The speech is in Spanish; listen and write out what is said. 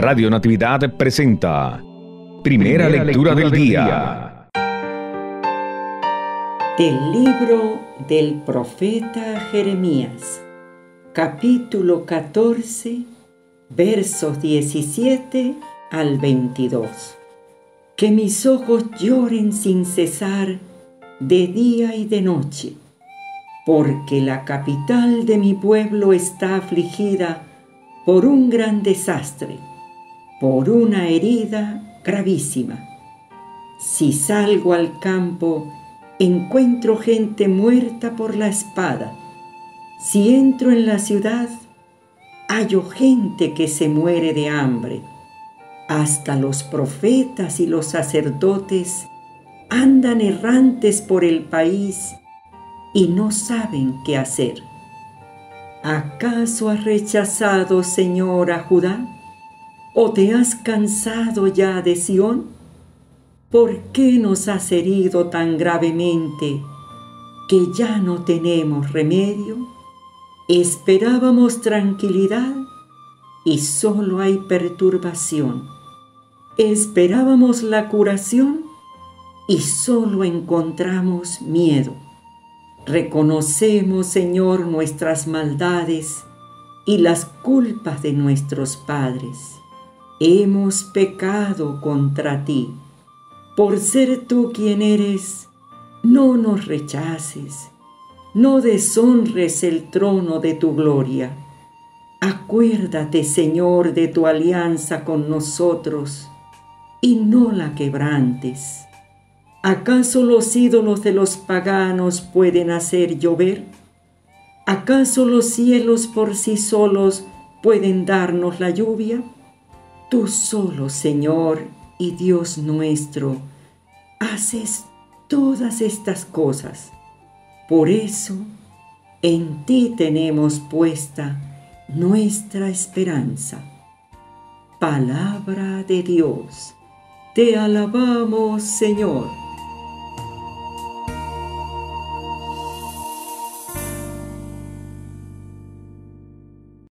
Radio Natividad presenta Primera Lectura del Día. Del libro del profeta Jeremías, capítulo 14, versos 17 al 22. Que mis ojos lloren sin cesar de día y de noche, porque la capital de mi pueblo está afligida por un gran desastre, por una herida gravísima. Si salgo al campo, encuentro gente muerta por la espada. Si entro en la ciudad, hallo gente que se muere de hambre. Hasta los profetas y los sacerdotes andan errantes por el país y no saben qué hacer. ¿Acaso has rechazado, Señor, a Judá? ¿O te has cansado ya de Sión? ¿Por qué nos has herido tan gravemente que ya no tenemos remedio? Esperábamos tranquilidad y solo hay perturbación. Esperábamos la curación y solo encontramos miedo. Reconocemos, Señor, nuestras maldades y las culpas de nuestros padres. Hemos pecado contra ti. Por ser tú quien eres, no nos rechaces, no deshonres el trono de tu gloria. Acuérdate, Señor, de tu alianza con nosotros y no la quebrantes. ¿Acaso los ídolos de los paganos pueden hacer llover? ¿Acaso los cielos por sí solos pueden darnos la lluvia? Tú solo, Señor y Dios nuestro, haces todas estas cosas. Por eso, en ti tenemos puesta nuestra esperanza. Palabra de Dios. Te alabamos, Señor.